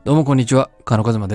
どうもこんにちは、カノカズマです。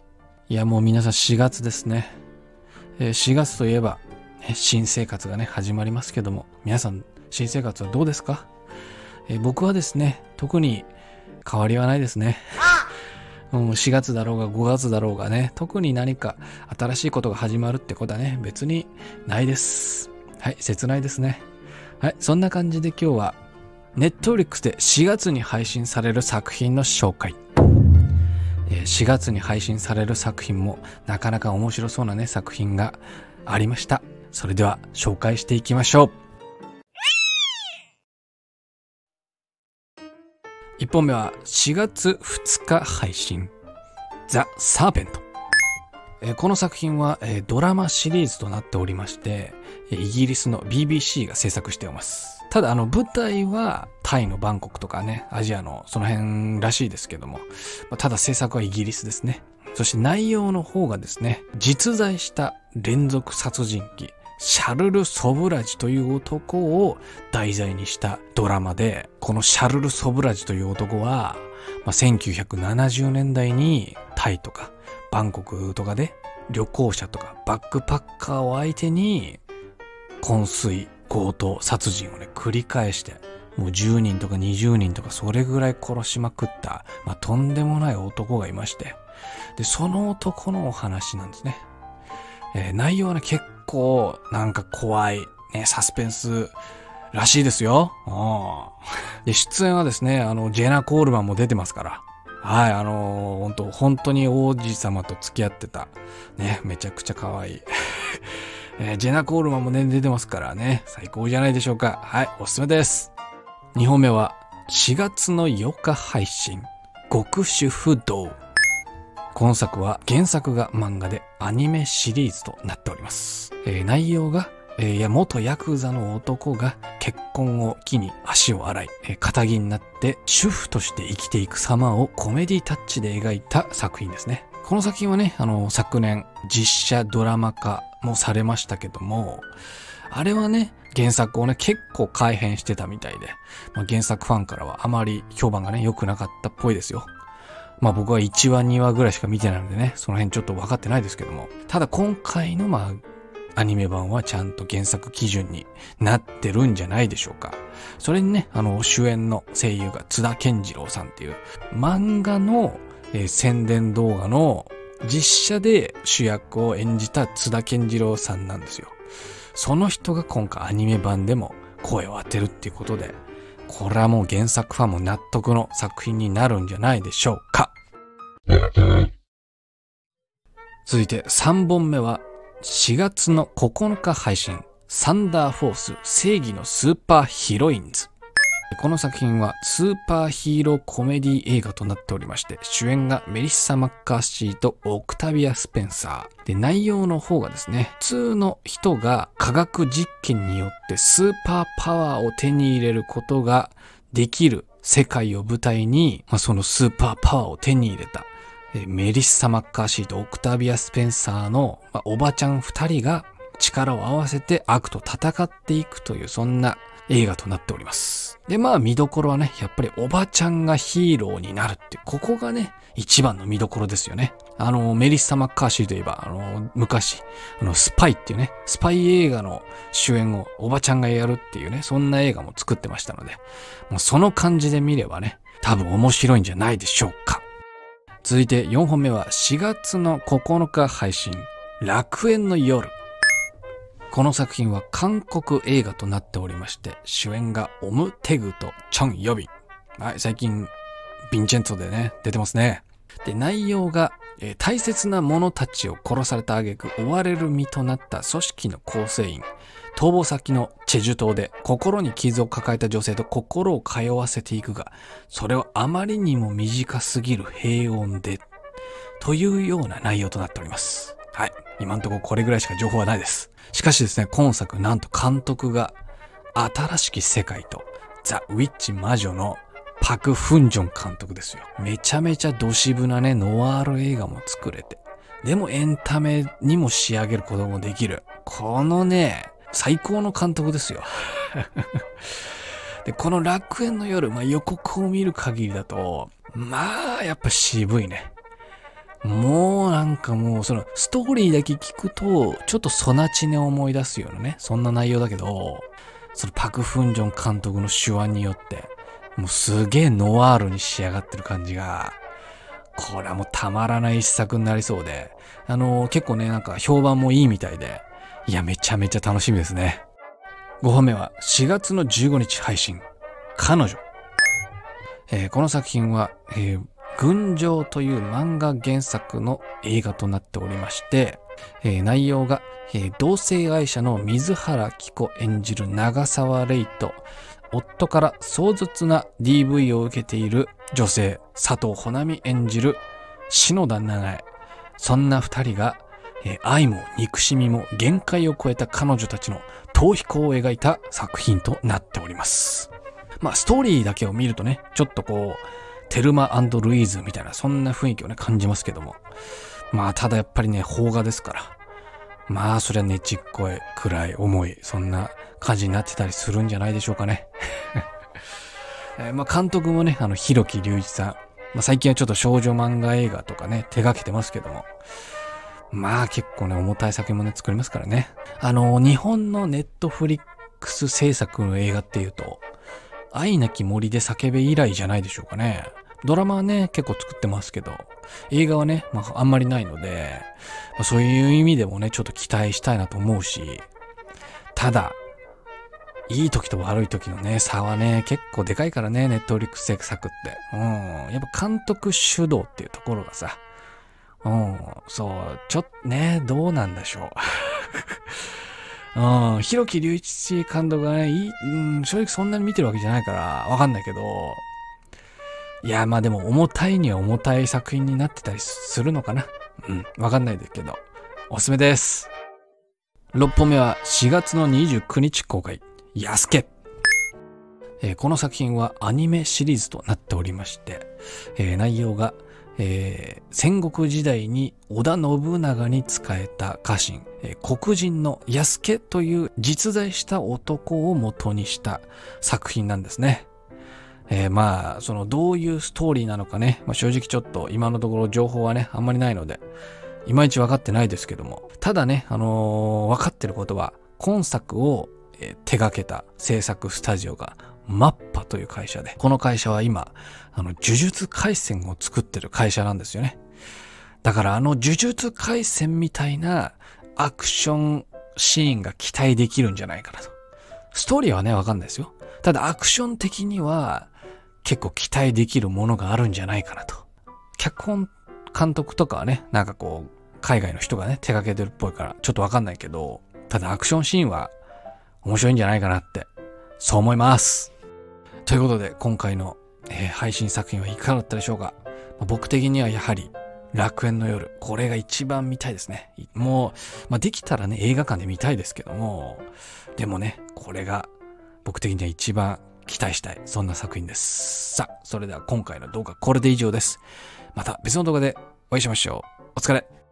いやもう皆さん4月ですね。4月といえば、新生活がね、始まりますけども、皆さん新生活はどうですか？僕はですね、特に変わりはないですね。4月だろうが5月だろうがね、特に何か新しいことが始まるってことはね、別にないです。はい、切ないですね。はい、そんな感じで今日は、Netflix で4月に配信される作品の紹介。4月に配信される作品もなかなか面白そうなね、作品がありました。それでは紹介していきましょう。1本目は4月2日配信、ザ・サーペント。この作品はドラマシリーズとなっておりまして、イギリスの BBC が制作しております。ただ舞台はタイのバンコクとかね、アジアのその辺らしいですけども、ただ制作はイギリスですね。そして内容の方がですね、実在した連続殺人鬼、シャルル・ソブラジという男を題材にしたドラマで、このシャルル・ソブラジという男は、1970年代にタイとかバンコクとかで旅行者とかバックパッカーを相手に昏睡、強盗、殺人をね、繰り返して、もう10人とか20人とかそれぐらい殺しまくった、とんでもない男がいまして、で、その男のお話なんですね。内容はね、結構なんか怖い、ね、サスペンスらしいですよ。で、出演はですね、ジェナ・コールマンも出てますから。はい、本当に王子様と付き合ってた。ね、めちゃくちゃ可愛い。ジェナ・コールマンもね、出てますからね、最高じゃないでしょうか。はい、おすすめです。2本目は、4月の8日配信、極主不動。今作は原作が漫画でアニメシリーズとなっております。内容が、元ヤクザの男が結婚を機に足を洗い、仇になって主婦として生きていく様をコメディタッチで描いた作品ですね。この作品はね、昨年実写ドラマ化もされましたけども、あれはね、原作をね、結構改変してたみたいで、原作ファンからはあまり評判がね、良くなかったっぽいですよ。僕は1話2話ぐらいしか見てないのでね、その辺ちょっと分かってないですけども、ただ今回のアニメ版はちゃんと原作基準になってるんじゃないでしょうか。それにね、主演の声優が津田健次郎さんっていう漫画の宣伝動画の実写で主役を演じた津田健次郎さんなんですよ。その人が今回アニメ版でも声を当てるっていうことで、これはもう原作ファンも納得の作品になるんじゃないでしょうか。続いて3本目は4月の9日配信、サンダーフォース正義のスーパーヒロインズ。この作品はスーパーヒーローコメディ映画となっておりまして、主演がメリッサ・マッカーシーとオクタビア・スペンサー。で、内容の方がですね、普通の人が科学実験によってスーパーパワーを手に入れることができる世界を舞台に、そのスーパーパワーを手に入れたメリッサ・マッカーシーとオクタビア・スペンサーのおばちゃん2人が力を合わせて悪と戦っていくという、そんな映画となっております。で、見どころはね、やっぱりおばちゃんがヒーローになるっていう、ここがね、一番の見どころですよね。メリッサ・マッカーシーといえば、昔、スパイっていうね、スパイ映画の主演をおばちゃんがやるっていうね、そんな映画も作ってましたので、もうその感じで見ればね、多分面白いんじゃないでしょうか。続いて4本目は4月の9日配信、楽園の夜。この作品は韓国映画となっておりまして、主演がオム・テグとチョン・ヨビン。はい、最近、ヴィンチェンツォでね、出てますね。で、内容が、大切な者たちを殺された挙句追われる身となった組織の構成員、逃亡先のチェジュ島で心に傷を抱えた女性と心を通わせていくが、それはあまりにも短すぎる平穏で、というような内容となっております。はい。今んところこれぐらいしか情報はないです。しかしですね、今作なんと監督が新しき世界とザ・ウィッチ魔女のパク・フンジョン監督ですよ。めちゃめちゃドシブなね、ノワール映画も作れて、でもエンタメにも仕上げることもできる。このね、最高の監督ですよ。で、この楽園の夜、予告を見る限りだと、 まあ、やっぱ渋いね。もうなんかもうそのストーリーだけ聞くと、ちょっとソナチネを思い出すようなね、そんな内容だけど、そのパク・フンジョン監督の手腕によって、もうすげえノワールに仕上がってる感じが、これはもうたまらない一作になりそうで、結構ね、なんか評判もいいみたいで、いや、めちゃめちゃ楽しみですね。5本目は4月の15日配信、彼女。この作品は、群青という漫画原作の映画となっておりまして、内容が、同性愛者の水原希子演じる長沢玲と、夫から壮絶な DV を受けている女性、佐藤穂波演じる篠田七重。そんな二人が、愛も憎しみも限界を超えた彼女たちの逃避行を描いた作品となっております。まあ、ストーリーだけを見るとね、ちょっとこう、テルマ&ルイーズみたいな、そんな雰囲気をね、感じますけども。まあ、ただやっぱりね、邦画ですから。まあ、そりゃねちっこい、暗い、重い、そんな感じになってたりするんじゃないでしょうかね。まあ、監督もね、広木隆一さん。まあ、最近はちょっと少女漫画映画とかね、手掛けてますけども。まあ、結構ね、重たい作品もね、作りますからね。日本のネットフリックス制作の映画っていうと、愛なき森で叫べ以来じゃないでしょうかね。ドラマはね、結構作ってますけど、映画はね、まあ、あんまりないので、まあ、そういう意味でもね、ちょっと期待したいなと思うし、ただ、いい時と悪い時のね、差はね、結構でかいからね、ネットフリックス制作って。やっぱ監督主導っていうところがさ、そう、ちょっとね、どうなんでしょう。広木隆一監督がね、正直そんなに見てるわけじゃないから、わかんないけど、いや、まあでも重たいには重たい作品になってたりするのかな。わかんないですけど、おすすめです。6本目は4月の29日公開、やすけ。この作品はアニメシリーズとなっておりまして、内容が、戦国時代に織田信長に仕えた家臣、黒人の弥助という実在した男を元にした作品なんですね。まあ、そのどういうストーリーなのかね、まあ、正直ちょっと今のところ情報はね、あんまりないので、いまいち分かってないですけども、ただね、分かってることは、今作を手掛けた制作スタジオがマッパという会社で、この会社は今、呪術廻戦を作ってる会社なんですよね。だから呪術廻戦みたいなアクションシーンが期待できるんじゃないかなと。ストーリーはね、わかんないですよ。ただアクション的には結構期待できるものがあるんじゃないかなと。脚本監督とかはね、なんかこう、海外の人がね、手掛けてるっぽいから、ちょっとわかんないけど、ただアクションシーンは面白いんじゃないかなって、そう思います。ということで、今回の、配信作品はいかがだったでしょうか。僕的にはやはり、楽園の夜、これが一番見たいですね。もう、できたらね、映画館で見たいですけども、でもね、これが僕的には一番期待したい、そんな作品です。さあ、それでは今回の動画これで以上です。また別の動画でお会いしましょう。お疲れ。